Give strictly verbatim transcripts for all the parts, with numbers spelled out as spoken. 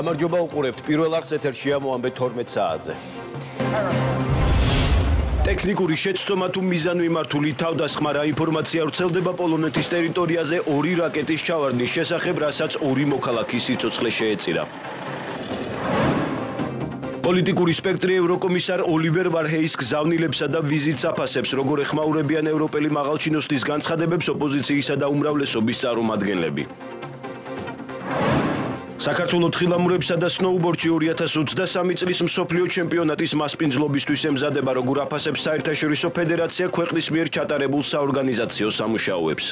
გამარჯობა უყურებთ პირველ არს ეთერშია მოამბე თორმეტ საათზე. ტექნიკური შეცდომა თუ მიზანმიმართული თავდასხმა რა ინფორმაცია ვრცელდება პოლონეთის ტერიტორიაზე ორი რაკეტის ჩავარდნის შესახებ, რასაც ორი მოქალაქის სიცოცხლე შეეწირა. პოლიტიკური სპექტრი ევროკომისარ ოლივერ ვარჰეის გზავნილებსა და ვიზიტს აფასებს, როგორ ეხმაურებიან ევროპელი მაღალჩინოსნის განცხადებებს ოპოზიციისა და უმრავლესობის წარმომადგენლები. საქართველოს თხილამურებსა და სნოუბორდში ორი ათას ოცდასამი წლის მსოფლიო ჩემპიონატის მასპინძლობისთვის ემზადება, როგორ აფასებს საერთაშორისო ფედერაცია ქვეყნის მიერ ჩატარებულ საორგანიზაციო სამუშაოებს.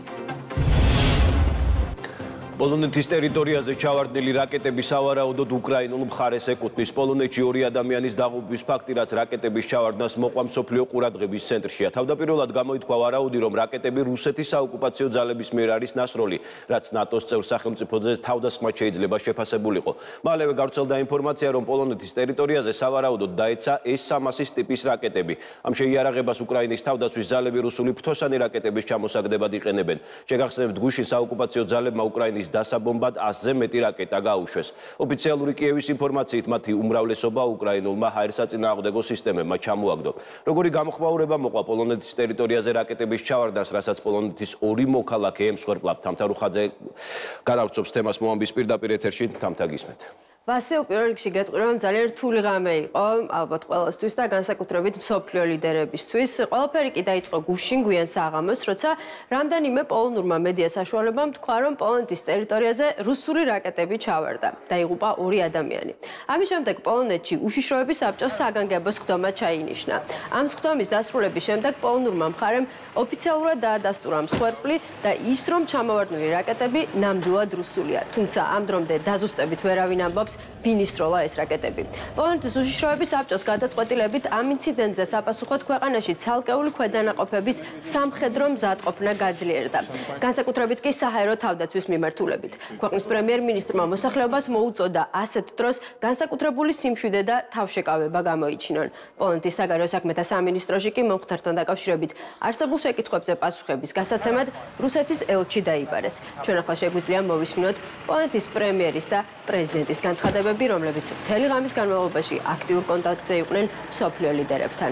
პოლონეთის ტერიტორიაზე ჩავარდნილი რაკეტები სავარაუდოდ უკრაინულ მხარეს ეკუთვნის. პოლონეთში ორი ადამიანის დაღუპვის ფაქტი, რაც რაკეტების ჩავარდნას მოყვა მსოფლიო ყურადღების ცენტრშია. თავდაპირველად გამოითქვა ვარაუდი, რომ რაკეტები რუსეთის საოკუპაციო ძალების მიერ არის ნასროლი, რაც ნატოს წევრ სახელმწიფოზე თავდასხმად შეიძლება შეფასებულიყო. მალევე გავრცელდა ინფორმაცია, რომ პოლონეთის ტერიტორიაზე სავარაუდოდ დაეცა ეს სამასის ტიპის რაკეტები. ამ შეიარაღებას უკრაინის თავდაცვის ძალები რუსული ფრთოსანი რაკეტების ჩამოსაგდებად იყენებენ. შეგახსენებთ, გუშინ საოკუპაციო ძალებმა უკრაინის დასაბომბად ასზე მეტი რაკეტა გაუშვეს. ოფიციალური კიევის ინფორმაციით მათი უმრავლესობა უკრაინულმა ჰაერსაწინააღმდეგო სისტემებმა ჩამოაგდო. როგორი გამოხმაურება მოყვა პოლონეთის ტერიტორიაზე რაკეტების ჩავარდნას, რასაც პოლონეთის ორი მოქალაქე ემსხვერპლა. თამთა რუხაძე განავრცობს თემას მოამბის პირდაპირ ეთერში, თამთა გისმენთ. ვასილ, პირველ რიგში გეტყვი, რომ ძალიან რთული ღამე იყო, ალბათ ყველასთვის და განსაკუთრებით მსოფლიო ლიდერებისთვის. ყველაფერი კი დაიწყო გუშინ გვიან საღამოს, როცა რამდენიმე პოლონურმა მედია საშუალებამ თქვა, რომ პოლონეთის ტერიტორიაზე რუსული რაკეტები ჩავარდა. დაიღუპა ორი ადამიანი. ამის შემდეგ პოლონეთში უშიშროების საბჭოს საგანგებო სხდომა ჩაინიშნა. ამ სხდომის დასრულების შემდეგ პოლონურმა მხარემ ოფიციალურად დაადასტურა მსხვერპლი და ის, რომ ჩამოვარდნილი რაკეტები ნამდვილად რუსულია. თუმცა ამ დრომდე დაზუსტებით ვერავინ ამბობს, ვინ ისროლა ეს რაკეტები. პოლონეთის უშიშროების საბჭოს გადაწყვეტილებით ამ ინციდენტზე საპასუხოდ ქვეყანაში ცალკეული ქვედანაყოფების სამხედრო მზადყოფნა გაძლიერდა. განსაკუთრებით კი საჰაერო თავდაცვის მიმართულებით. ქვეყნის პრემიერ-მინისტრმა მოსახლეობას მოუწოდა ასეთ დროს განსაკუთრებული სიმშვიდე და თავშეკავება გამოიჩინონ. პოლონეთის საგარეო საქმეთა სამინისტროში კი მომხდართან დაკავშირებით არსებულ შეკითხვებზე პასუხების გასაცემად რუსეთის ელჩი დაიბარეს. ჩვენ ახლა შეგვიძლია მოვისმინოთ პოლონეთის პრემიერის და პრეზიდენტის განცხადებები, რომლებიც მთელი ღამის განმავლობაში აქტიურ კონტაქტზე იყვნენ მსოფლიო ლიდერებთან.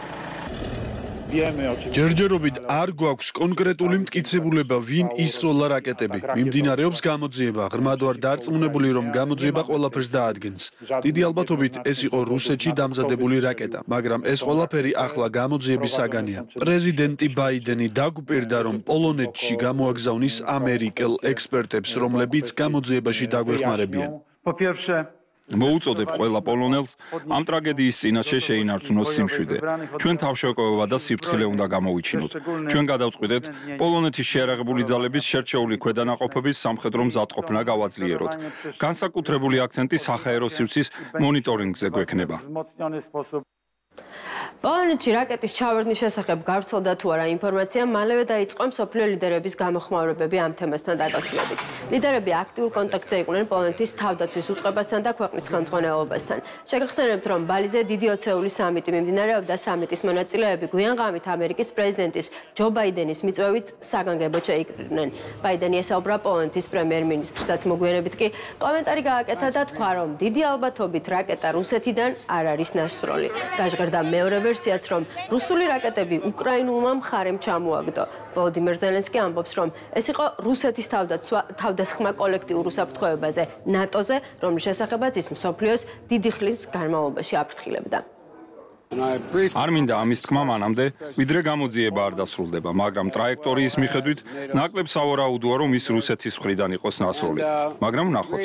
ჯერჯერობით არ გვაქვს კონკრეტული მტკიცებულება, ვინ ისროლა რაკეტები. მიმდინარეობს გამოძიება, ღრმად ვარ დარწმუნებული, რომ გამოძიება ყველაფერს დაადგენს. დიდი ალბათობით ეს იყო რუსეთში დამზადებული რაკეტა, მაგრამ ეს ყველაფერი ახლა გამოძიების საგანია. პრეზიდენტი ბაიდენი დაგვპირდა, რომ პოლონეთში გამოაგზავნის ამერიკელ ექსპერტებს, რომლებიც გამოძიებაში დაგვეხმარებიან. მოუწოდებ ყველა პოლონელს ამ ტრაგედიის წინაშე შეინარჩუნოს სიმშვიდე. ჩვენ თავშეკავება და სიფრთხილე უნდა გამოვიჩინოთ. ჩვენ გადავწყვიტეთ პოლონეთის შეიარაღებული ძალების შერჩეული ქვედანაყოფების სამხედრო მზადყოფნა გავაძლიეროთ. განსაკუთრებული აქცენტი საჰაერო სივრცის მონიტორინგზე გვექნება. პოლონეთში რაკეტის ჩავარდნის შესახებ გავრცელდა თუ არა ინფორმაცია, მალევე დაიწყო მსოფლიო ლიდერების გამოხმაურებები ამ თემასთან დაკავშირებით. ლიდერები აქტიურ კონტაქტზე იყვნენ პოლონეთის თავდაცვის უწყებასთან და ქვეყნის ხელმძღვანელობასთან. შეგახსენებთ, რომ ბალიზე დიდი ოცეული სამიტი მიმდინარეობდა. სამიტის მონაწილეები გვიან ღამით ამერიკის პრეზიდენტის ჯო ბაიდენის მიწვევით საგანგებოდ შეიკრიბნენ. ბაიდენი ესაუბრა პოლონეთის პრემიერ-მინისტრსაც. მოგვიანებით კი კომენტარი გააკეთა და თქვა, რომ დიდი ალბათობით რაკეტა რუსეთიდან არ არის ნასროლი. გაჟღერდა მეორე ვერსიაც, რომ რუსული რაკეტები უკრაინულმა მხარემ ჩამოაგდო. ვოლოდიმირ ზელენსკი ამბობს, რომ ეს იყო რუსეთის თავდასხმა კოლექტიურ უსაფრთხოებაზე ნატოზე, რომლის შესახებაც ის მსოფლიოს დიდი ხნის განმავლობაში აფრთხილებდა. არ მინდა ამის თქმა მანამდე, ვიდრე გამოძიება არ დასრულდება, მაგრამ ტრაექტორიის მიხედვით ნაკლებ სავარაუდოა, რომ ის რუსეთის მხრიდან იყოს ნასროლი. მაგრამ ნახოთ.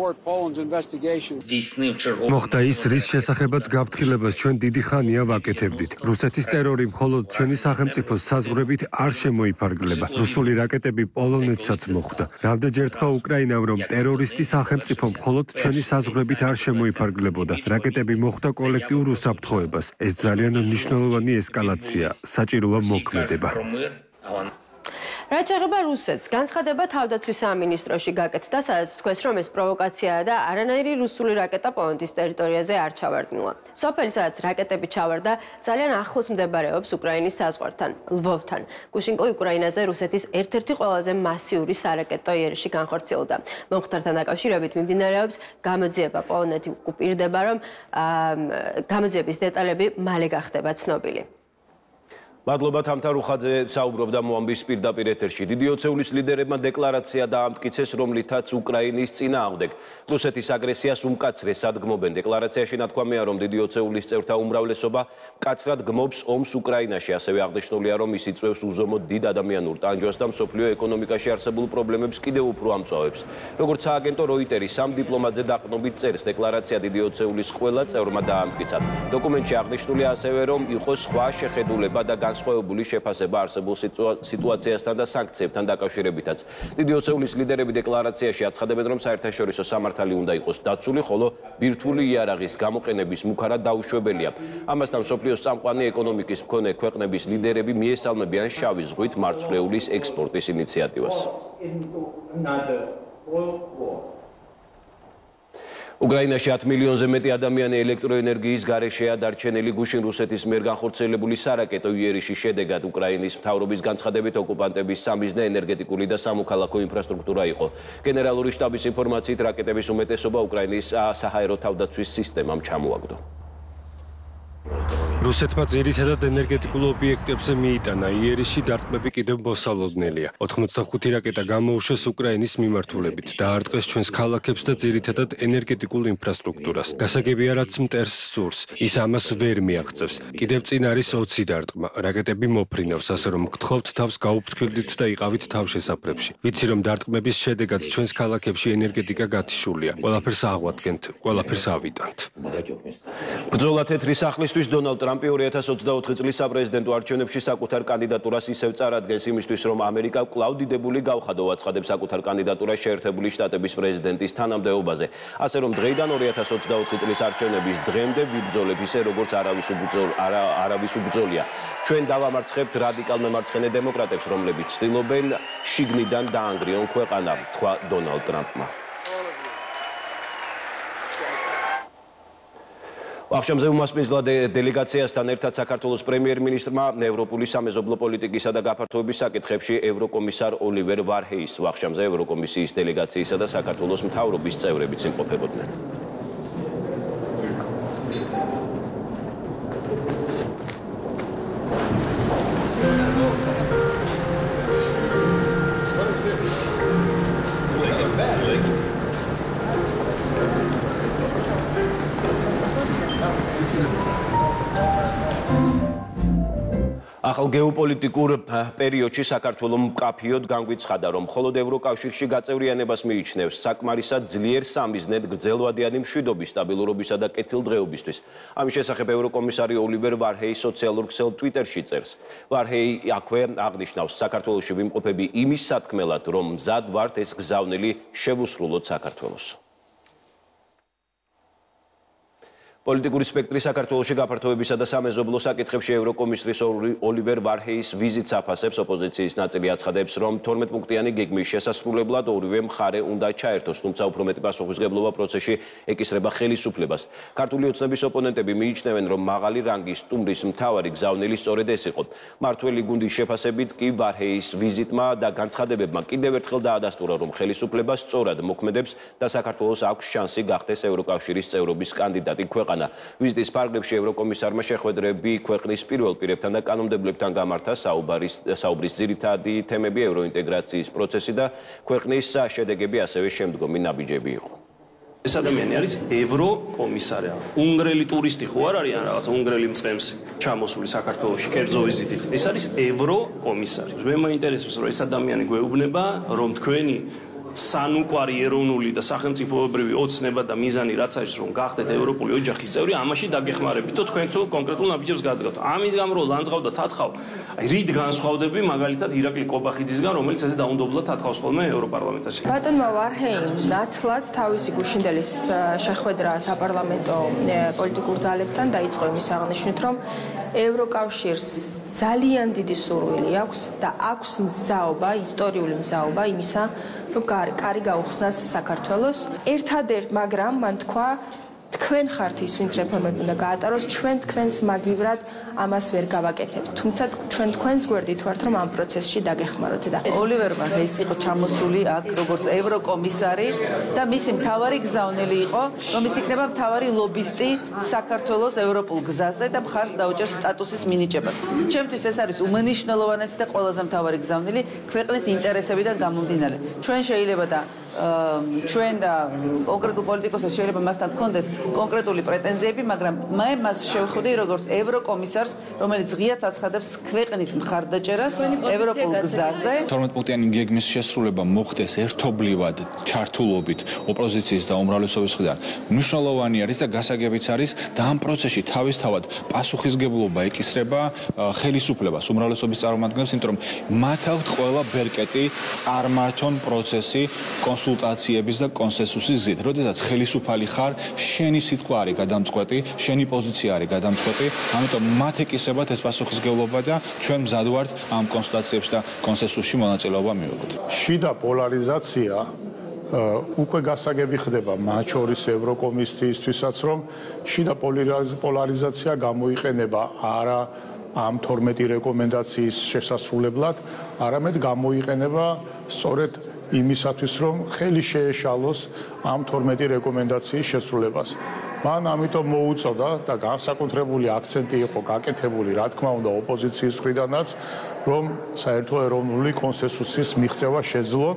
მოხდა ის, რის შესახებაც გაფრთხილებას ჩვენ დიდი ხანია ვაკეთებდით. რუსეთის ტერორი მხოლოდ ჩვენი სახელმწიფოს საზღვრებით არ შემოიფარგლება. რუსული რაკეტები პოლონეთსაც მოხვდა. რამდენჯერ თქვა უკრაინამ, რომ ტერორისტი სახელმწიფო მხოლოდ ჩვენი საზღვრებით არ შემოიფარგლებოდა. რაკეტები მოხვდა კოლექტიურ უსაფრთხოებას. ეს ძალიან მნიშვნელოვანი ესკალაცია, საჭიროა მოქმედება. რაც შეეხება რუსეთს, განცხადება თავდაცვის სამინისტროში გაკეთდა, სადაც თქვეს, რომ ეს პროვოკაციაა და არანაირი რუსული რაკეტა პოლონეთის ტერიტორიაზე არ ჩავარდნილა. სოფელი, სადაც რაკეტები ჩავარდა, ძალიან ახლოს მდებარეობს უკრაინის საზღვართან, ლვოვთან. გუშინკო უკრაინაზე რუსეთის ერთ-ერთი ყველაზე მასიური სარაკეტო იერიში განხორციელდა. მომხდართან დაკავშირებით მიმდინარეობს გამოძიება. პოლონეთი უკუპირდება, რომ გამოძიების დეტალები მალე გახდება ცნობილი. მადლობა თამთარუხაძე საუბრობდა მოამბის პირდაპირ ეთერში. დიდი ოცეულის ლიდერებმა დეკლარაცია დაამტკიცეს, რომლითაც უკრაინის წინააღმდეგ რუსეთის აგრესიას უმკაცრესად გმობენ. დეკლარაციაში ნათქვამია, რომ დიდი ოცეულის წევრთა უმრავლესობა მკაცრად გმობს ომს უკრაინაში. ასევე აღნიშნულია, რომ ის იწვევს უზომოდ დიდ ადამიანურ ტანჯვას და მსოფლიო ეკონომიკაში არსებულ პრობლემებს კიდევ უფრო ამწვავებს. როგორც სააგენტო როიტერი სამ დიპლომატზე დაყრდნობით წერს, დეკლარაცია დიდი ოცეულის ყველა წევრმა დაამტკიცა. დოკუმენტში აღნიშნულია ასევე, რომ იყოს სხვა შეხედულება და განსხვავებული შეფასება არსებულ სიტუაციასთან და სანქციებთან დაკავშირებითაც. დიდი ოცეულის ლიდერები დეკლარაციაში აცხადებენ, რომ საერთაშორისო სამართალი უნდა იყოს დაცული, ხოლო ბირთვული იარაღის გამოყენების მუქარად დაუშვებელია. ამასთან მსოფლიოს წამყვანი ეკონომიკის მქონე ქვეყნების ლიდერები მიესალმებიან შავი ზღვით მარცვლეულის ექსპორტის ინიციატივას. უკრაინაში ათ მილიონზე მეტი ადამიანი ელექტროენერგიის გარეშეა დარჩენილი. გუშინ რუსეთის მიერ განხორციელებული სარაკეტო იერიში შედეგად უკრაინის მთავრობის განცხადებით ოკუპანტების სამიზნე ენერგეტიკული და სამოქალაქო ინფრასტრუქტურა იყო. გენერალური შტაბის ინფორმაციით რაკეტების უმეტესობა უკრაინის საჰაერო თავდაცვის სისტემამ ჩამოაგდო. რუსეთმა ძირითადად ენერგეტიკულ ობიექტებზე მიიტანა იერიში, დარტყმები კიდევ მოსალოდნელია. ოთხმოცდახუთი რაკეტა გამოუშვეს უკრაინის მიმართულებით, დაარტყეს ჩვენს ქალაქებს და ძირითადად ენერგეტიკულ ინფრასტრუქტურას. გასაგებია, რაც მტერს სურს, ის ამას ვერ მიაღწევს. კიდევ წინ არის ოცი დარტყმა. რაკეტები მოფრინავს, ასე რომ გთხოვთ თავს გაუფრთხილდით და იყავით თავშესაფრებში. ვიცი, რომ დარტყმების შედეგად ჩვენს ქალაქებში ენერგეტიკა გათიშულია. ყველაფერს აღვადგენთ, ყველაფერს ავიტანთ. ბრძოლა თეთრი სახლისთვის დონალდ ტრამპი ორი ათას ოცდაოთხი წლის საპრეზიდენტო არჩევნებში საკუთარ კანდიდატურას ისევ წარადგენს იმისთვის, რომ ამერიკა კვლავ დიდებული გავხადო აცხადებს საკუთარ კანდიდატურას შეერთებული შტატების პრეზიდენტის თანამდებობაზე. ასე რომ დღეიდან ორი ათას ოცდაოთხი წლის არჩევნების დღემდე ვიბრძოლებ ისე, როგორც არავის უბრძოლ არა არავის უბრძოლია. ჩვენ დავამარცხებთ რადიკალ მემარცხენე დემოკრატებს, რომლებიც ცდილობენ შიგნიდან დაანგრიონ ქვეყანა, თქვა დონალდ ტრამპმა. ვახშამზე უმასპინძლა დელეგაციასთან ერთად საქართველოს პრემიერ-მინისტრმა ევროპული სამეზობლო პოლიტიკისა და გაფართოების საკითხებში ევროკომისარ ოლივერ ვარჰეის ვახშამზე ევროკომისიის დელეგაციისა და საქართველოს მთავრობის წევრებიც იმყოფებოდნენ. ახალ გეოპოლიტიკურ პერიოდში საქართველოს მკაფიოდ განგვიცხადა, რომ მხოლოდ ევროკავშირში გაწევრიანებას მიიჩნევს საკმარისად ძლიერ სამიზნედ გრძელვადიანი მშვიდობის, სტაბილურობისა და კეთილდღეობისთვის. ამის შესახებ ევროკომისარი ოლივერ ვარჰეი სოციალურ ქსელ ტვიტერში წერს. ვარჰეი აქვე აღნიშნავს, საქართველოში ვიმყოფები იმის სათქმელად, რომ მზად ვართ ეს გზავნილი შევუსრულოთ საქართველოს. პოლიტიკური სპექტრი საქართველოში გაფართოებისა და სამეზობლო საკითხებში ევროკომისრის ოლივერ ვარჰეის ვიზიტს აფასებს. ოპოზიციის ნაწილი აცხადებს, რომ თორმეტ პუნქტიანი გეგმის შესასრულებლად ორივე მხარე უნდა ჩაერთოს, თუმცა უფრო მეტი პასუხისმგებლობა პროცესში ეკისრება ხელისუფლებას. ქართული ოცნების ოპონენტები მიიჩნევენ, რომ მაღალი რანგის სტუმრის მთავარი გზავნილი სწორედ ეს იყო. მართველი გუნდის შეფასებით კი ვარჰეის ვიზიტმა და განცხადებებმა კიდევ ერთხელ დაადასტურა, რომ ხელისუფლება სწორად მოქმედებს და საქართველოს აქვს შანსი გახდეს ევროკავშირის წევრობის კანდიდატი ქვეყანა. ვიზიტის ფარგლებში ევროკომისარმა შეხვედრები ქვეყნის პირველ პირებთან და კანონმდებლებთან გამართა. საუბრის ძირითადი თემები ევროინტეგრაციის პროცესი და ქვეყნის შედეგები, ასევე შემდგომი ნაბიჯები იყო. ეს ადამიანი არის ევროკომისარი. უნგრელი ტურისტი ხო არ არის ან რაღაცა უნგრელი მწყემსი ჩამოსული საქართველოში კერძო ვიზიტით. ეს არის ევროკომისარი. მე მაინტერესებს, რომ ეს ადამიანი გვეუბნება, რომ თქვენი სანუკვარი ეროვნული და სახელმწიფოებრივი ოცნება და მიზანი რაც არის, რომ გახდეთ ევროპული ოჯახის წევრი, ამაში დაგეხმარებით და თქვენ თუ კონკრეტულ ნაბიჯებს გადაგავთ. ამის გამო რომ ლანძღავ და თათხავ, აი რით განსხვავდები მაგალითად ირაკლი კობახიძისგან, რომელიც ესე დაუნდობლად თათხავს ხოლმე ევროპარლამენტაში. ბატონმა ვარჰეიმ ნათლად თავისი გუშინდელის შეხვედრა საპარლამენტო პოლიტიკურ ძალებთან დაიწყო იმის აღნიშვნით, რომ ევროკავშირს ძალიან დიდი სურვილი აქვს და აქვს მზაობა, ისტორიული მზაობა იმისა, რომ კარი გაუხსნას საქართველოს. ერთადერთ, მაგრამ მან თქვა თქვენ ხართ ის, ვინც რეფორმები უნდა გაატაროს, ჩვენ თქვენს მაგივრად ამას ვერ გავაკეთებთ. თუმცა ჩვენ თქვენს გვერდით ვართ, რომ ამ პროცესში დაგეხმაროთ და ოლივერმა ეს იყო ჩამოსული აქ როგორც ევროკომისარი და მისი მთავარი გზავნილი იყო, რომ ის იქნება მთავარი ლობისტი საქართველოს ევროპულ გზაზე და მხარს დაუჭერს სტატუსის მინიჭებას. ჩემთვის ეს არის უმნიშვნელოვანესი და ყველაზე მთავარი გზავნილი ქვეყნის ინტერესებიდან გამომდინარე. ჩვენ შეიძლება და ჩვენ და კონკრეტულ პოლიტიკოსებს შეიძლება მასთან გქონდეს კონკრეტული პრეტენზიები, მაგრამ მე მას შევხვდი როგორც ევროკომისარს, რომელიც ღიად აცხადებს ქვეყნის მხარდაჭერას ევროპულ გზაზე. თორმეტ-პუნქტიანი გეგმის შესრულება მოხდეს ერთობლივად, ჩართულობით ოპოზიციის და უმრავლესობის მხრიდან. მნიშვნელოვანი არის და გასაგებიც არის და ამ პროცესში თავისთავად პასუხისგებლობა ეკისრება ხელისუფლებას, უმრავლესობის წარმომადგენლებს, იმიტომ რომ მათ აქვთ ყველა ბერკეტი წარმართონ პროცესი კონსულტაციების და კონსენსუსის გზით. როდესაც ხელისუფალი ხარ, შენი სიტყვა არის გადამწყვეტი, შენი პოზიცია არის გადამწყვეტი, ამიტომ მათ ეკისრებათ ეს პასუხისმგებლობა და ჩვენ მზად ვართ ამ კონსულტაციებში და კონსენსუსში მონაწილეობა მივიღოთ. შიდა პოლარიზაცია უკვე გასაგები ხდება მათ შორის ევროკომისიისთვისაც, რომ შიდა პოლარიზაცია გამოიყენება არა ამ თორმეტი რეკომენდაციის შესასრულებლად, არამედ გამოიყენება სწორედ იმისათვის, რომ ხელი შეეშალოს ამ თორმეტი რეკომენდაციის შესრულებას. მან ამიტომ მოუწოდა და განსაკუთრებული აქცენტი იყო გაკეთებული, რა თქმა უნდა, ოპოზიციის მხრიდანაც, რომ საერთო ეროვნული კონსენსუსის მიღწევა შეძლო.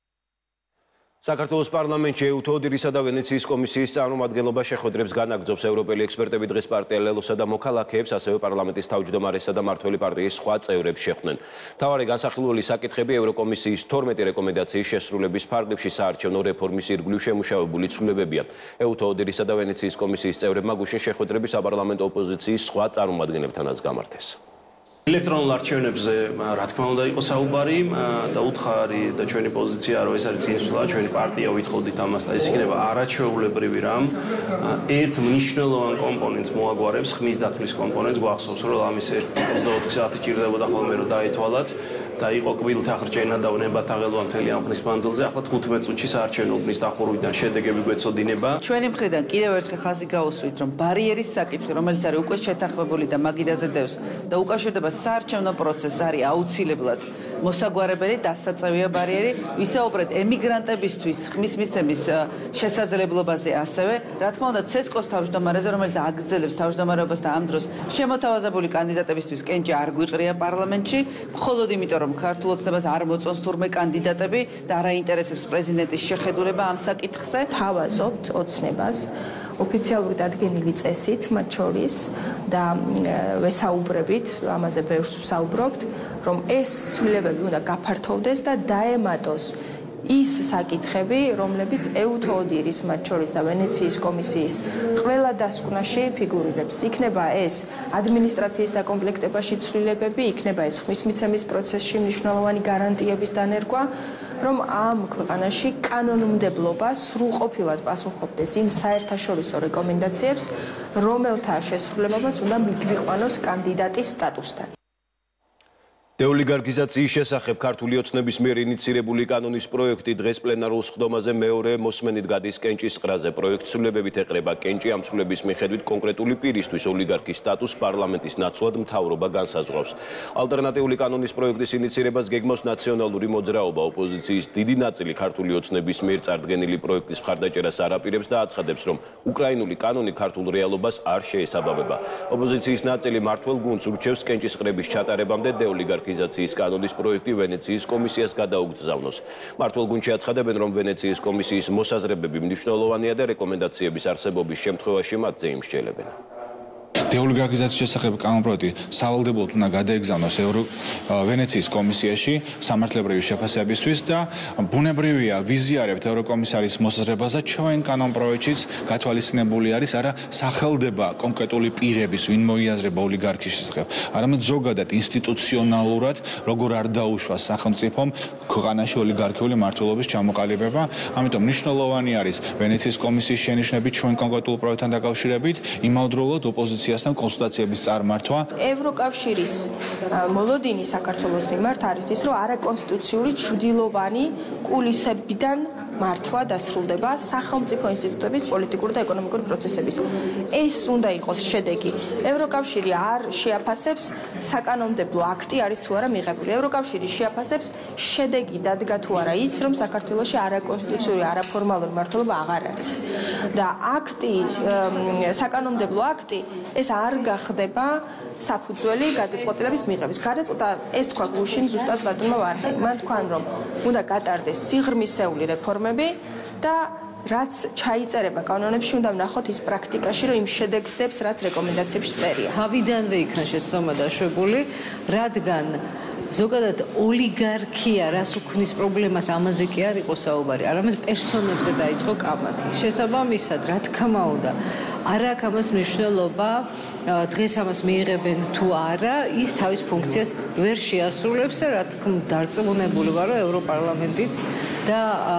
საქართველოს პარლამენტში ეუთო ოდირისა და ვენეციის კომისიის წარმომადგენლობა შეხვედრებს განაგრძობს. ევროპელი ექსპერტები დღეს პარტია ლელოსა და მოქალაქეებს, ასევე პარლამენტის თავმჯდომარესა და მმართველი პარტიის სხვა წევრებს შეხვდნენ. მთავარი განსახილველი საკითხები ევროკომისიის თორმეტი რეკომენდაციის შესრულების ფარგლებში საარჩევნო რეფორმის ირგვლივ შემუშავებული ცვლილებებია. ეუთო ოდირისა და ვენეციის კომისიის წევრებმა გუშინ შეხვედრები საპარლამენტო ოპოზიციის სხვა წარმომადგენლებთანაც გამართეს. ელექტრონულ არჩევნებზე რა თქმა უნდა იყო საუბარი და უთხარი და ჩვენი პოზიცია რომ ეს არის წინსვლა, ჩვენი პარტია ვითხოვდით ამას და ეს იქნება არაჩვეულებრივი რამ. ერთ მნიშვნელოვან კომპონენტს მოაგვარებს, ხმის დათვლის კომპონენტს. გვახსოვს რომ ამის ოცდაოთხი საათი ჭირდებოდა ხოლმე რომ დაეთვალათ და იყო კბილთახრჭენა და ნებათაღელვა მთელი ამ ხნის მანძილზე. ახლა თხუთმეტ წუთში საარჩევნო უბნის დახურვიდან შედეგები გვეცოდინება. ჩვენი მხრიდან კიდევ ერთხელ ხაზი გაუსვით, რომ ბარიერის საკითხი, რომელიც არის უკვე შეთანხმებული და მაგიდაზე დევს და უკავშირდება საარჩევნო პროცესს, არის აუცილებლად მოსაგვარებელი დასაწევია ბარიერი. ვისაუბრეთ ემიგრანტებისთვის ხმის მიცემის შესაძლებლობაზე ასევე. რა თქმა უნდა, ცესკოს თავმჯდომარეზე, რომელიც აგრძელებს თავმჯდომარეობას და ამ დროს შემოთავაზებული კანდიდატებისთვის კენჭი არ გვიყრია პარლამენტში, მხოლოდ იმიტომ რომ ქართულ ოცნებას არ მოწონს თურმე კანდიდატები და არ აინტერესებს პრეზიდენტის შეხედულება ამ საკითხზე. თავაზობთ ოცნებას ოფიციალური დადგენილი წესით მათ შორის და ვესაუბრებით, ამაზე ბევრს ვსაუბრობთ, რომ ეს ცვლილებები უნდა გაფართოვდეს და დაემატოს ის საკითხები, რომლებიც ეუთო ოდირის მათ შორის და ვენეციის კომისიის ყველა დასკვნაში ფიგურირებს. იქნება ეს ადმინისტრაციის დაკომპლექტებაში ცვლილებები, იქნება ეს ხმის მიცემის პროცესში მნიშვნელოვანი გარანტიების დანერგვა, რომ ამ ქვეყანაში კანონმდებლობა სრულყოფილად პასუხობდეს იმ საერთაშორისო რეკომენდაციებს, რომელთა შესრულებაც უნდა მიგვიყვანოს კანდიდატის სტატუსთან. დეოლიგარქიზაციის შესახებ ქართული ოცნების მიერ ინიცირებული კანონის პროექტი დღეს პლენარულ სხდომაზე მეორე მოსმენით გადის კენჭის ყრაზე. პროექტს ცვლილებებით ეყრება კენჭი, ამ ცვლილების მიხედვით კონკრეტული პირისთვის ოლიგარქის სტატუსს პარლამენტის ნაცვლად მთავრობა განსაზღვრავს. ალტერნატიული კანონის პროექტის ინიცირებას გეგმავს ნაციონალური მოძრაობა. ოპოზიციის დიდი ნაწილი ქართული ოცნების მიერ წარდგენილი პროექტის მხარდაჭერას არ აპირებს და აცხადებს, რომ უკრაინული კანონი ქართულ რეალობას არ შეესაბამება. ოპოზიციის ნაწილი მმართველ გუნდს ურჩევს კენჭის ყრების ჩატარებამდე დეოლიგარქიზაციის კანონის პროექტი ვენეციის კომისიას გადაუგზავნოს. მმართველ გუნდში აცხადებენ, რომ ვენეციის კომისიის მოსაზრებები მნიშვნელოვანია და რეკომენდაციების არსებობის შემთხვევაში მათზე იმსჯელებენ. დეოლიგარქიზაციის შესახებ კანონპროექტი სავალდებულოდ უნდა გადაეგზავნოს ვენეციის კომისიაში სამართლებრივი შეფასებისთვის და ბუნებრივია ვიზიარებთ ევროკომისარის მოსაზრებას და ჩვენ კანონპროექტშიც გათვალისწინებული არის არა სახელდება კონკრეტული პირების ვინ მოიაზრება ოლიგარქიის შესახებ, არამედ ზოგადად ინსტიტუციონალურად როგორ არ დაუშვას სახელმწიფომ ქვეყანაში ოლიგარქიული მმართველობის ჩამოყალიბება. ამიტომ მნიშვნელოვანი არის ვენეციის კომისიის შენიშვნები ჩვენ კონკრეტულ პროექტთან დაკავშირებით, იმავდროულად ოპოზიციას მათთან კონსულტაციების წარმართვა. ევროკავშირის მოლოდინი საქართველოს მიმართ არის ის, რომ არაკონსტიტუციური ჩრდილოვანი კულისებიდან მართვა დასრულდება სახელმწიფო ინსტიტუტების პოლიტიკური და ეკონომიკური პროცესების. ეს უნდა იყოს შედეგი. ევროკავშირი არ შეაფასებს საკანონმდებლო აქტი არის თუ არა მიღებული. ევროკავშირი შეაფასებს შედეგი დადგა თუ არა ის, რომ საქართველოში არაკონსტიტუციური არაფორმალური მმართველობა აღარ არის. და აქტი, საკანონმდებლო აქტი ეს არ გახდება საფუძველი გადაწყვეტილების მიღების. გადაწყვეტა ეს თქვა გუშინ ზუსტად ბატონმა ვარდნი. მან თქვან რომ უნდა გატარდეს სიღრმისეული რეფორმები და რაც ჩაიწერება კანონებში უნდა ვნახოთ ის პრაქტიკაში, რომ იმ შედეგს დებს, რაც რეკომენდაციებში წერია. თავიდანვე იქნა შეცდომა დაშვებული, რადგან ზოგადად ოლიგარქია რას უქმნის პრობლემას ამაზე კი არ იყო საუბარი, არამედ პერსონებზე დაიწყო კამათი. შესაბამისად, რა თქმა უნდა, არ აქვს ამას მნიშვნელობა, დღეს ამას მიიღებენ თუ არა, ის თავის ფუნქციას ვერ შეასრულებს და რა თქმა უნდა, დარწმუნებული ვარ, რომ ევროპარლამენტიც და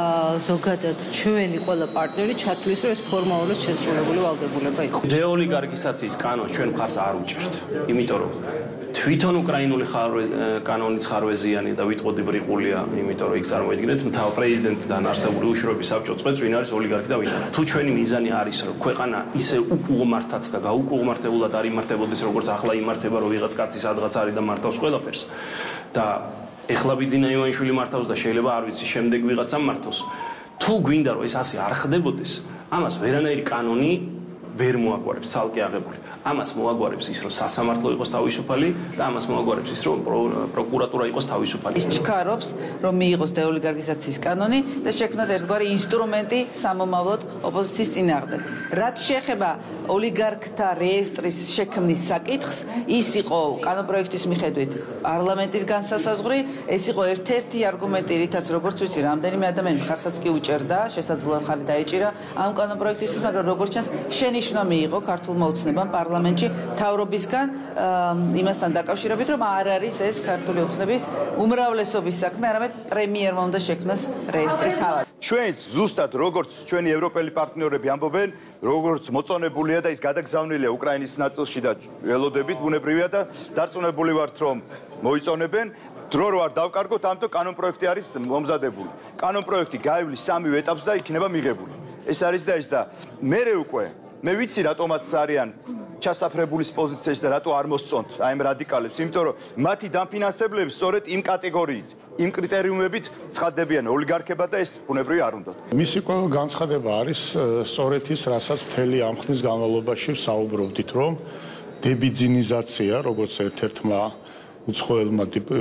ზოგადად ჩვენი ყველა პარტნიორი ჩათვლის, რომ ეს ფორმალურად შესრულებული ვალდებულება იყო. დეოლიგარქიზაციის კანონს ჩვენ მხარს არ უჭერთ, იმიტომ რომ თვითონ უკრაინული კანონის ხარვეზიანი და ვიტყოდი ბრიყულია, იმიტომ რომ იქ წარმოიდგინეთ მთავარ პრეზიდენტთან არსებული უშუალოების საბჭო წვეთს, ვინ არის ოლიგარქი და ვინ არა. თუ ჩვენი მიზანი არის, რომ ქვეყანა ისე უკუღმართად და გაუკუღმართებულად არ იმართებოდეს, როგორც ახლა იმართება, რომ ვიღაც კაცი სადღაც არის და მართავს ყველაფერს და ეხლა ბიძინა ივანიშვილი მართავს და შეიძლება არ ვიცი შემდეგ ვიღაცამ მართოს. თუ გვინდა რომ ეს ასე არ ხდებოდეს, ამას ვერანაირი კანონი ვერ მოაგვარებს ცალკე აღებული. ამას მოაგვარებს ის, რომ სასამართლო იყოს თავისუფალი და ამას მოაგვარებს ის, რომ პროკურატურა იყოს თავისუფალი. ის ჩქარობს, რომ მიიღოს დეოლიგარქიზაციის კანონი და შექმნას ერთგვარი ინსტრუმენტი სამომავლოდ ოპოზიციის წინააღმდეგ. რაც შეეხება ოლიგარქთა რეესტრის შექმნის საკითხს, ის იყო კანონპროექტის მიხედვით პარლამენტის განსასაზღვრი, ეს იყო ერთ-ერთი არგუმენტი, რითაც როგორც ვიცი, რამდენიმე ადამიანი მხარსაც კი უჭერდა, შესაძლოა მხარი დაეჭირა ამ კანონპროექტისთვის, მაგრამ როგორც ჩანს, შენიშვნა მიიღო ქართულმა ოცნებამ პარლამენტში თავრობისგან იმასთან დაკავშირებით, რომ არ არის ეს ქართული ოცნების უმრავლესობის საქმე, არამედ პრემიერმა უნდა შექმნას რეესტრი თავად. ჩვენს ზუსტად როგორც ჩვენი ევროპელი პარტნიორები ამბობენ, როგორც მოწონებულია და ის გადაგზავნილია უკრაინის ნაწილში და ველოდებით ბუნებრივია და დარწმუნებული ვართ, რომ მოიწონებენ. დრო რო არ დავკარგოთ, ამიტომ კანონპროექტი არის მომზადებული. კანონპროექტი გაივლის სამივე ეტაპს და იქნება მიღებული. ეს არის და ეს და მერე უკვე მე ვიცი რატომაც არიან ჩასაფრებულის პოზიციაში და რატო არ მოსწონთ აი ამ რადიკალებს, იმიტომ რომ მათი დაფინანსებლები სწორედ იმ კატეგორიით, იმ კრიტერიუმებით ცხადდებიან ოლიგარქებად და ეს ბუნებრივი არ უნდათ. მისი ყველა განცხადება არის სწორედ ის, რასაც მთელი ამ ხნის განმავლობაში საუბრობდით, რომ დებიძინიზაცია, როგორც ერთ-ერთმა უცხოელმა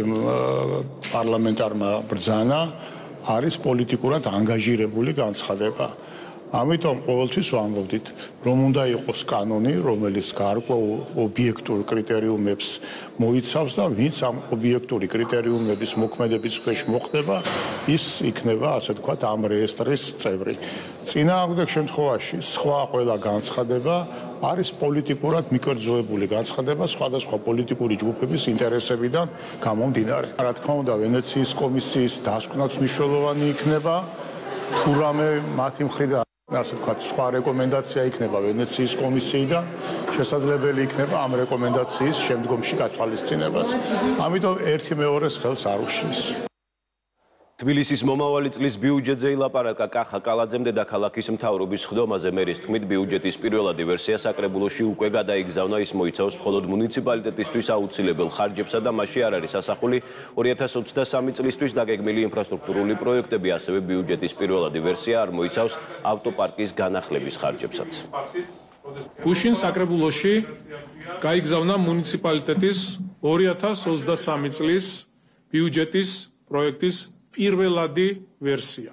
პარლამენტარმა ბრძანა, არის პოლიტიკურად ანგაჟირებული განცხადება. ამიტომ ყოველთვის ვამბობდით, რომ უნდა იყოს კანონი, რომელიც გარკვეულ ობიექტურ კრიტერიუმებს მოიცავს და ვინც ამ ობიექტური კრიტერიუმების მოქმედების ქვეშ მოხდება, ის იქნება, ასე ვთქვათ, ამ რეესტრის წევრი. წინააღმდეგ შემთხვევაში სხვა ყველა განცხადება არის პოლიტიკურად მიკერძოებული განცხადება სხვადასხვა პოლიტიკური ჯგუფების ინტერესებიდან გამომდინარე. რა თქმა უნდა, ვენეციის კომისიის დასკვნაც მნიშვნელოვანი იქნება, თუ რამე მათი მხრიდან ასე ვთქვათ, სხვა რეკომენდაცია იქნება ვენეციის კომისიიდან, შესაძლებელი იქნება ამ რეკომენდაციის შემდგომში გათვალისწინებას. ამიტომ ერთი მეორეს ხელს არ უშლის. თბილისის მომავალი წლის ბიუჯეტზე ილაპარაკა კახა კალაძემ დედაქალაქის მთავრობის ხდომაზე. მერის თქმით, ბიუჯეტის პირველადი ვერსია საკრებულოში უკვე გადაიგზავნა, ის მოიცავს მხოლოდ მუნიციპალიტეტისთვის აუცილებელ ხარჯებსა და მასში არ არის ასახული ორი ათას ოცდასამი წლისთვის დაგეგმილი ინფრასტრუქტურული პროექტები, ასევე ბიუჯეტის პირველადი ვერსია არ მოიცავს ავტოპარკის განახლების ხარჯებსაც. გუშინ საკრებულოში გაიგზავნა მუნიციპალიტეტის ორი ათას ოცდასამი წლის ბიუჯეტის პროექტის პირველადი ვერსია.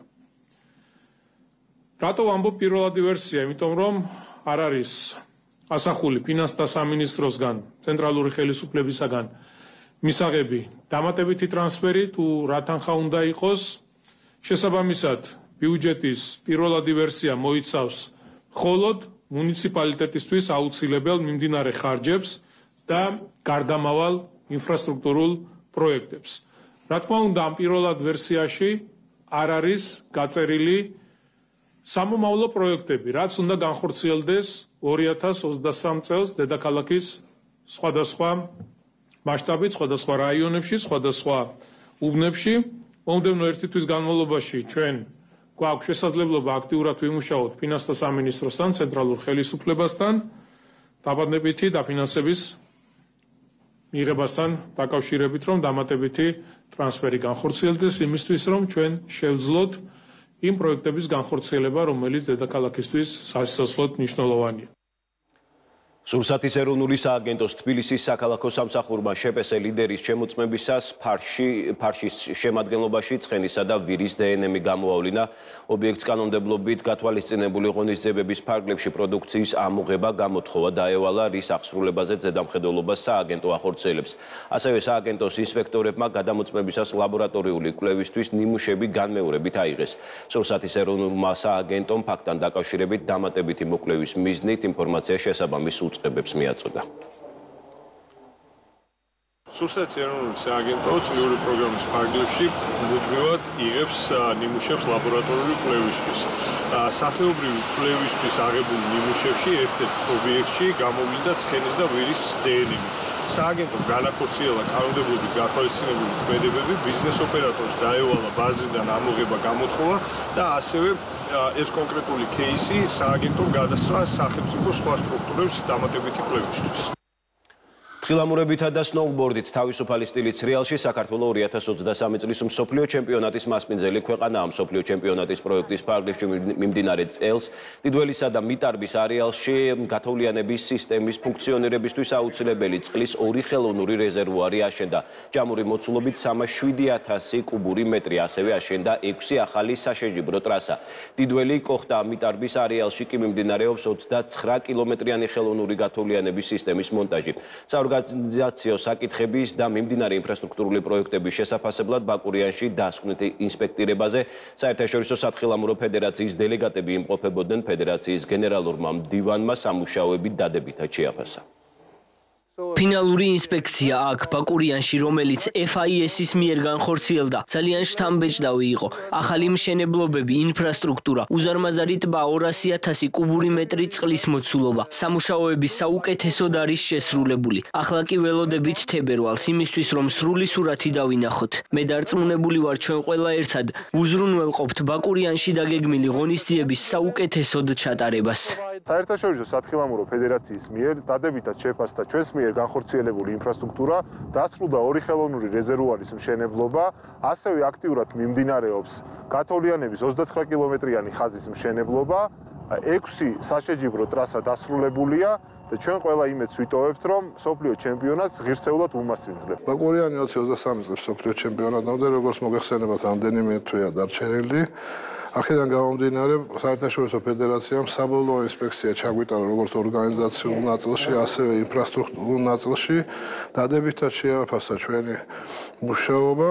რატო ვამბობ პირველადი ვერსია? იმიტომ რომ არ არის ასახული ფინანსთა სამინისტროსგან, ცენტრალური ხელისუფლებისაგან მისაღები დამატებითი ტრანსფერი თუ რა თანხა უნდა იყოს. შესაბამისად, ბიუჯეტის პირველადი ვერსია მოიცავს მხოლოდ მუნიციპალიტეტისთვის აუცილებელ მიმდინარე ხარჯებს და გარდამავალ ინფრასტრუქტურულ პროექტებს. რა თქმა უნდა, ამ პირველად ვერსიაში არ არის გაწერილი სამომავლო პროექტები, რაც უნდა განხორციელდეს ორი ათას ოცდასამ წელს დედაქალაქის სხვადასხვა მასშტაბით, სხვადასხვა რაიონებში, სხვადასხვა უბნებში. მომდევნო ერთი თვის განმავლობაში ჩვენ გვაქვს შესაძლებლობა აქტიურად ვიმუშაოთ ფინანსთა სამინისტროსთან, ცენტრალურ ხელისუფლებასთან, დაბანდებითი დაფინანსების მიღებასთან დაკავშირებით, რომ დამატებითი ტრანსფერი განხორციელდეს იმისთვის, რომ ჩვენ შევძლოთ იმ პროექტების განხორციელება, რომელიც დედაქალაქისთვის სასიცოცხლოდ მნიშვნელოვანია. სურსათის ეროვნული სააგენტოს თბილისის საქალაქო სამსახურმა შეპესე ლიდერის შემოწმებისას ფარში ფარშის შემადგენლობაში ცხენისა და ვირის დე εν ემი გამოავლინა. ობიექტს კანონმდებლობით გათვალისწინებული ღონისძიებების ფარგლებში პროდუქციის ამოღება გამოთხოვა დაევალა, რის აღსრულებაზე ზედამხედველობას სააგენტო ახორციელებს. ასევე სააგენტოს ინსპექტორებმა გადამოწმებისას ლაბორატორიული კვლევისთვის ნიმუშები განმეორებით აიღეს. სურსათის ეროვნულმა სააგენტომ ფაქტთან დაკავშირებით დამატებითი მოკვლევის მიზნით ინფორმაცია შესაბამის უწყებებს მიაწოდა. სურსათის ეროვნული სააგენტო წლიური პროგრამის ფარგლებში მუდმივად იღებს ნიმუშებს ლაბორატორიული კვლევისთვის. სახეობრივი კვლევისთვის აღებული ნიმუშებში ერთ-ერთ ობიექტში გამოვლინდა ცხენის და ვირის დე εν ემი. სააგენტომ განახორციელა კანონმდებლობით გათვალისწინებული ქმედებები, ბიზნეს ოპერატორს დაევალა ბაზისგან ამოღება გამოთხოვა და ასევე ეს კონკრეტული кейსი სააგენტომ გადასცა სახელმწიფო სხვა სტრუქტურებს დამატებითი კვლევისთვის. თხილამურებითა და სნოუბორდით თავისუფალი სტილის რეალში საქართველოს ორი ათას ოცდასამი წლის მსოფლიო ჩემპიონატის მასპინძელი ქვეყანაა. მსოფლიო ჩემპიონატის პროექტის ფარგლებში მიმდინარე წელს დიდველისა და მიტარბის არეალში გათოვლიანების სისტემის ფუნქციონირებისთვის აუცილებელი წყლის ორი ხელოვნური რეზერვუარი აშენდა. ჯამური მოცულობით სამას შვიდი ათასი კუბური მეტრი, ასევე აშენდა ექვსი ახალი საშეჯიბრო ტრასა. დიდველი კოხტა მიტარბის არეალში კი მიმდინარეობს ოცდაცხრა კილომეტრიანი ხელოვნური გათოვლიანების სისტემის მონტაჟი. ორგანიზაციო საკითხების და მიმდინარე ინფრასტრუქტურული პროექტების შესაფასებლად ბაკურიანში დასკვნით ინსპექტირებაზე საერთაშორისო სათხილამურო ფედერაციის დელეგატები იმყოფებოდნენ. ფედერაციის გენერალურმა მდივანმა სამუშაოები დადებითად შეაფასა. ფინალური ინსპექცია აქ ბაკურიანში, რომელიც ეფ აი ეს-ის მიერ განხორციელდა, ძალიან შთამბეჭდავი იყო. ახალი მშენებლობები, ინფრასტრუქტურა, უზარმაზარი ტბა, ორასი ათასი კუბური მეტრი წყლის მოცულობა. სამუშაოები საუკეთესოდ არის შესრულებული. ახლა კი ველოდებით თებერვალს, იმისთვის რომ სრული სურათი დავინახოთ. მე დარწმუნებული ვარ, ჩვენ ყველა ერთად უზრუნველყოფთ ბაკურიანში დაგეგმილი ღონისძიების საუკეთესოდ ჩატარებას. საერთაშორისო სათხილამურო ფედერაციის მიერ დადებითად შეფასდა ჩვენს მიერ განხორციელებული ინფრასტრუქტურა, დასრულდა ორი ხელოვნური რეზერვუარის მშენებლობა, ასევე აქტიურად მიმდინარეობს გათოვლიანების ოცდაცხრა კილომეტრიანი ხაზის მშენებლობა, ექვსი საშეჯიბრო ტრასა დასრულებულია და ჩვენ ყველა იმედს ვიტოვებთ, რომ მსოფლიო ჩემპიონატს ღირსეულად უმასპინძლებ. ბაკურიანი ოცი ოცდასამი წლის მსოფლიო ჩემპიონატამდე, როგორც მოგეხსენებათ, რამდენიმე თვეა დარჩენილი. აქედან გამომდინარე, საერთაშორისო ფედერაციამ საბოლოო ინსპექცია ჩაგვიტარა როგორც ორგანიზაციულ ნაწილში, ასევე ინფრასტრუქტურულ ნაწილში. დადებითად შეაფასა ჩვენი მუშაობა.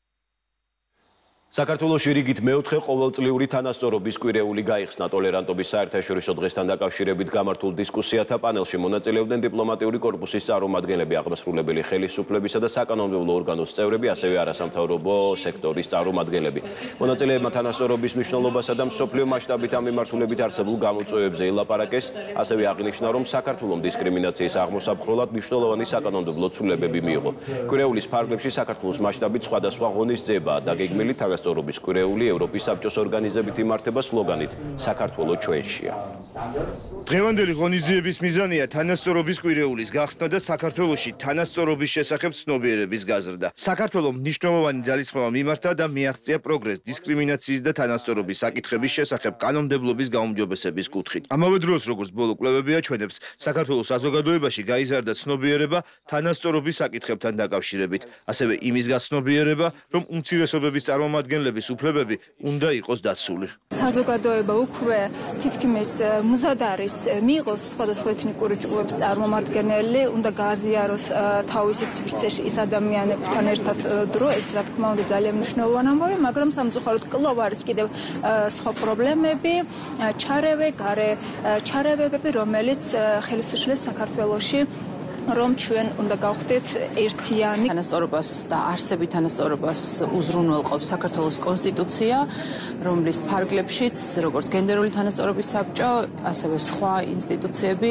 საქართველოში რიგით მეოთხე ყოველწლიური თანასწორობის კვირეული გაიხსნა. ტოლერანტობის საერთაშორისო დღესთან დაკავშირებით გამართულ დისკუსიათა პანელში მონაწილეობდნენ დიპლომატიური კორპუსის წარმომადგენლები, აღმასრულებელი ხელისუფლებისა და საკანონმდებლო ორგანოს წევრები, ასევე არასამთავრობო სექტორის წარმომადგენლები. მონაწილეებმა თანასწორობის მნიშვნელობასა და მსოფლიო მასშტაბით ამ მიმართულებით არსებულ გამოწვევებზე ელაპარაკეს, ასევე აღნიშნა, რომ საქართველოს დისკრიმინაციის აღმოსაფხვრელად მნიშვნელოვანი საკანონმდებლო ცვლილებები მიიღო. კვირეულის ფარგლებში საქართველოს მასშტაბით სხვადასხვა ღონისძიებაა დაგეგმილი. თანასწორობის კვირეული ევროპის საბჭოს ორგანიზებით იმართება სლოგანით საქართველო ჩვენშია. დღევანდელი ღონისძიების მიზანია თანასწორობის კვირეულის გახსნა და საქართველოში თანასწორობის შესახებ ცნობიერების გაზრდა. საქართველოს მნიშვნელოვანი ძალისხმევა მიმართა და მიაღწია პროგრესს დისკრიმინაციის და თანასწორობის საკითხების შესახებ კანონმდებლობის გაუმჯობესების კუთხით. ამავე დროს, როგორც ბოლო კვლევები აჩვენებს, საქართველოს საზოგადოებაში გაიზარდა ცნობიერება თანასწორობის საკითხებთან დაკავშირებით, ასევე იმის გაცნობიერება, რომ უმცირესობების წარმომადგენლების უფლებები უნდა იყოს დაცული. საზოგადოება უკვე თითქმის მზად არის მიიღოს სხვადასხვა ეთნიკური ჯგუფების წარმომადგენელი, უნდა გააზიაროს თავისი სივრცეში ის ადამიანებთან ერთად დრო, ეს რა თქმა უნდა ძალიან მნიშვნელოვანი ამბავია, მაგრამ სამწუხაროდ კვლავ არის კიდევ სხვა პრობლემები, ჩარევე, გარე ჩარევები, რომელიც ხელს უშლის საქართველოში რომ ჩვენ უნდა გავხდეთ ერთიანი თანასწორობას და არსებით თანასწორობას უზრუნველყოფს საქართველოს კონსტიტუცია, რომლის ფარგლებშიც როგორც გენდერული თანასწორობის საბჭო, ასევე სხვა ინსტიტუციები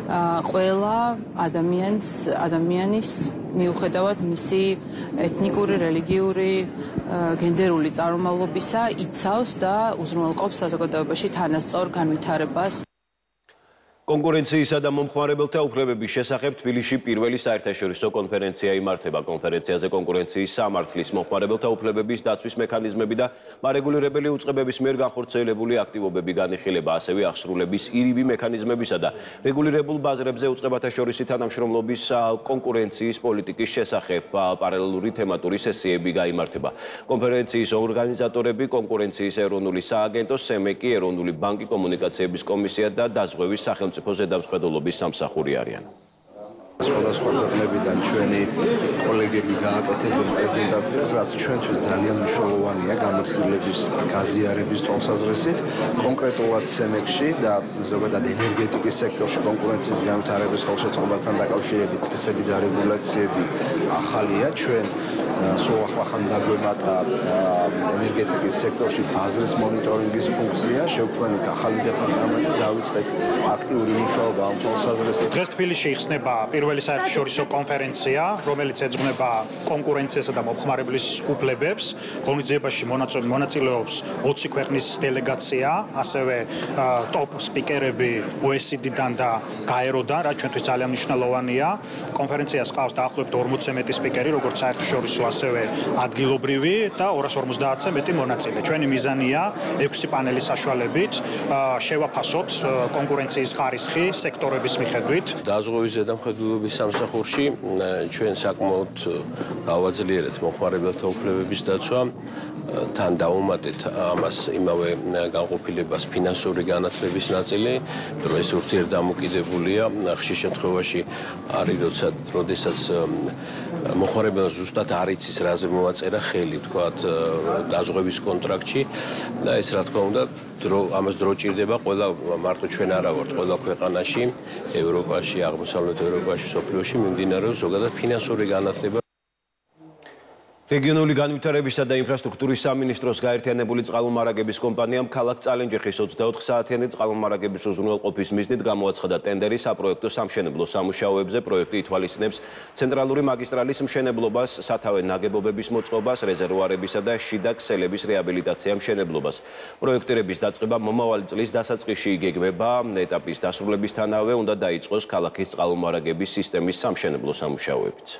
ყველა ადამიანს ადამიანის მიუხედავად მისი ეთნიკური, რელიგიური, გენდერული წარმომავლობისა იცავს და უზრუნველყოფს საზოგადოებაში თანასწორ განვითარებას. კონკურენციისა და მომხმარებელთა უფლებების შესახებ თბილისში პირველი საერთაშორისო კონფერენცია იმართება. კონფერენციაზე კონკურენციის სამართლის, მომხმარებელთა უფლებების დაცვის მექანიზმები და მარეგულირებელი უწყებების მიერ განხორციელებული აქტივობები განიხილება, ასევე აღსრულების ირიბი მექანიზმებისა და რეგულირებულ ბაზრებზე უწყებათა შორისი თანამშრომლობის კონკურენციის პოლიტიკის შესახებ პარალელური თემატური სესიები გაიმართება. კონფერენციის ორგანიზატორები კონკურენციის ეროვნული სააგენტო, სემეკი, ეროვნული ბანკი, კომუნიკაციების კომისია და დაზღვევის სახელმწიფო ზედამხედველობის სამსახური არიან. სხვადასხვა ქვეყნებიდან ჩვენი კოლეგები გააკეთებენ პრეზენტაციას, რაც ჩვენთვის ძალიან მნიშვნელოვანია გამოცდილების გაზიარების თვალსაზრისით, კონკრეტულად სემექში და ზოგადად ენერგეტიკის სექტორში კონკურენციის განვითარების ხელშეწყობასთან დაკავშირებით წესები და რეგულაციები ახალია. ჩვენ სულ ახლახან დაგვემატა ენერგეტიკის სექტორში ბაზრის მონიტორინგის ფუნქცია, შევქმნით ახალი დეპარტამენტი, დავიწყეთ აქტიური მუშაობა ამ თვალსაზრისით. დღეს თბილისში იხსნება პირველი საერთაშორისო კონფერენცია, რომელიც ეძღვნება კონკურენციასა და მომხმარებლის უფლებებს. ღონისძიებაში მონაწილეობს ოცი ქვეყნის დელეგაცია, ასევე ტოპ სპიკერები ო ეს ი დიდან და გაეროდან, რაც ჩვენთვის ძალიან მნიშვნელოვანია. კონფერენციას ყავს დაახლოებით ორმოცზე მეტი სპიკერი, როგორც საერთაშორისო, ასევე ადგილობრივი და ორას ორმოცდაათზე მეტი მონაწილე. ჩვენი მიზანია ექვსი პანელის საშუალებით შევაფასოთ კონკურენციის ხარისხი სექტორების მიხედვით. დაზღვევის ზედამხედველობის სამსახურში ჩვენ საკმაოდ გავაძლიერეთ მომხმარებელთა უფლებების დაცვა. თან დავუმატეთ ამას იმავე განყოფილებას ფინანსური განათლების ნაწილი, რომ ეს ურთიერთდამოკიდებულია. ხშირ შემთხვევაში არის, როცა როდესაც მომხმარებელს ზუსტად არ იცის, რაზე მოაწერა ხელი, თქვათ, დაზღვევის კონტრაქტში და ეს რა თქმა უნდა, დრო ამას დრო ჭირდება ყველა მარტო ჩვენ არა ვართ, ყველა ქვეყანაში, ევროპაში, აღმოსავლეთ ევროპაში, სოფლიოში მიმდინარეობს ზოგადად ფინანსური განათლება. რეგიონული განვითარებისა და ინფრასტრუქტურის სამინისტროს გაერთიანებული წყალმომარაგების კომპანიამ ქალაქ წალენჯიხის ოცდაოთხ საათიანი წყალმომარაგების უზრუნველყოფის მიზნით გამოაცხადა ტენდერი საპროექტო სამშენებლო სამუშაოებზე. პროექტი ითვალისწინებს ცენტრალური მაგისტრალის მშენებლობას, სათავე ნაგებობების მოწყობას, რეზერვუარებისა და შიდა ქსელების რეაბილიტაცია მშენებლობას. პროექტირების დაწყება მომავალი წლის დასაწყისში იგეგმება. ეტაპის დასრულებისთანავე უნდა დაიწყოს ქალაქის წყალმომარაგების სისტემის სამშენებლო სამუშაოებიც.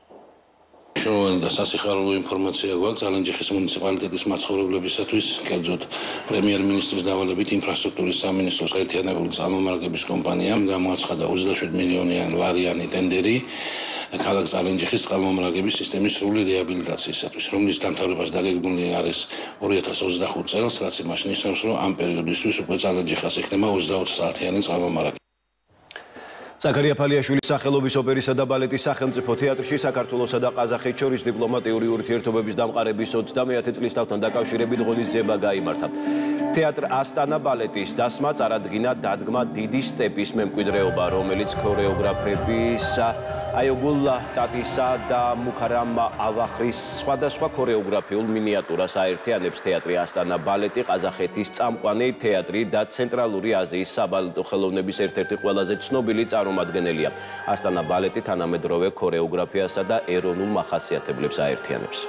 Შოუენ და სასიხარულო ინფორმაცია გვაქვს წალენჯიხის მუნიციპალიტეტის მაცხოვრებლებისათვის, კერძოდ პრემიერ-მინისტრის დავალებით ინფრასტრუქტურის სამინისტროს გაერთიანებული წყალმომარაგების კომპანიამ გამოაცხადა ოცდაშვიდ მილიონიანი ლარიანი ტენდერი ქალაქ წალენჯიხის წყალმომარაგების სისტემის სრული რეაბილიტაციისათვის, რომლის დამთავრებას დაგეგმილი არის ორი ათას ოცდახუთ წელს, რაც იმას ნიშნავს, რომ ამ პერიოდისთვის უკვე წალენჯიხას იქნება ოცდაოთხ საათიანი წყალმომარაგი. ზაქარია ფალიაშვილის სახელობის ოპერისა და ბალეტის სახელმწიფო თეატრში საქართველოსა და ყაზახეთს შორის დიპლომატიური ურთიერთობების დამყარების ოცდამეათე წლისთავთან დაკავშირებით ღონისძიება გაიმართა. თეატრ ასტანა ბალეტის დასმა წარადგინა დადგმა დიდი სტეპის მემკვიდრეობა, რომელიც ქორეოგრაფების აიოგულ ტატისა და მუქარამ ავახრის სხვადასხვა ქორეოგრაფიულ მინიატურას აერთიანებს თეატრი ასტანა ბალეტი, ყაზახეთის წამყვანი თეატრი და ცენტრალური აზიის საბალეტო ხელოვნების ერთ-ერთი ყველაზე ცნობილი წარმომადგენელია. ასტანა ბალეტი თანამედროვე ქორეოგრაფიასა და ეროვნულ მახასიათებლებს აერთიანებს.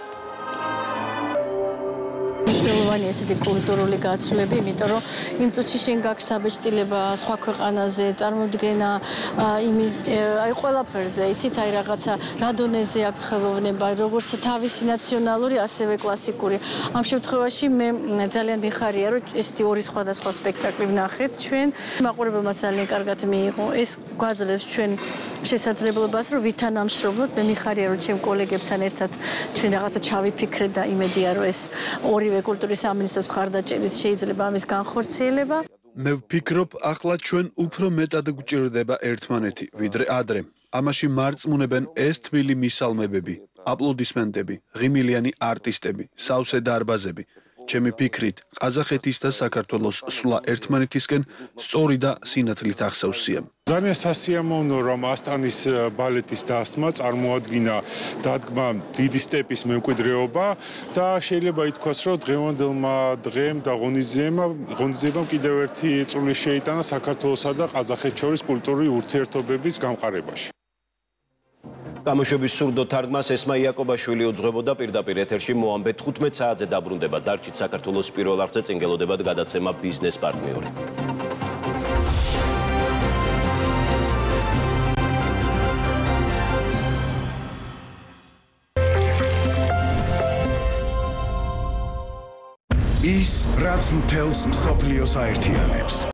მნიშვნელოვანი ესეთი კულტურული გაცვლები, იმიტომ რომ იმ წუთში შენ გაქვს საბეჭდილება სხვა ქვეყანაზე, წარმოდგენა იმის აი ყველაფერზე, იცით, აი რაღაცა რა დონეზე აქვს ხელოვნება, როგორც თავისი ნაციონალური, ასევე კლასიკური. ამ შემთხვევაში მე ძალიან მიხარია, რომ ესეთი ორი სხვადასხვა სპექტაკლი ვნახეთ ჩვენ. მაყურებელმა ძალიან კარგად მიიღო. ეს გვაძლევს ჩვენ შესაძლებლობას, რომ ვითანამშრომლოთ. მე მიხარია, რომ ჩემ კოლეგებთან ერთად ჩვენ რაღაცა ჩავიფიქრეთ და იმედია, რომ ეს ორივე კულტურის სამინისტროს მხარდაჭერით შეიძლება ამის განხორციელება. მე ვფიქრობ, ახლა ჩვენ უფრო მეტად გვჭირდება ერთმანეთი, ვიდრე ადრე. ამაში მარწმუნებენ ეს თბილი მისალმებები, აპლოდისმენტები, ღიმილიანი არტისტები, სავსე დარბაზები. ჩემი ფიქრით, ყაზახეთის და საქართველოს სვლა ერთმანეთისკენ სწორი და სინათლით ახსოვსია. ძალიან სასიამოვნო რომ ასტანის ბალეტის დასმა წარმოადგინა დადგმა დიდი სტეპის მემკვიდრეობა და შეიძლება ითქვას რომ დღევანდელმა დღემ და ღონისძიებამ ღონისძიებამ კიდევ ერთი წვლილი შეიტანა საქართველოსა და ყაზახეთს შორის კულტურული ურთიერთობების გამყარებაში. გამოშვების სურდო თარგმას ესმა იაკობაშვილი უძღვებოდა პირდაპირ ეთერში მოამბე თხუთმეტ საათზე დაბრუნდება დარჩით საქართველოს პირველ არხზე წინგელოდებად გადაცემა ბიზნეს პარტნიორი. ის რაც მთელს მსოფლიოს აერთიანებს